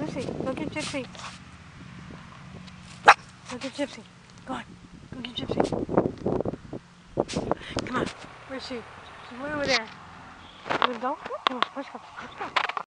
Lucy, go get Gypsy. Go get Gypsy. Go on. Go get Gypsy. Come on. Where's she? She's way over there. Let's go. Come on, let's go. Let's go.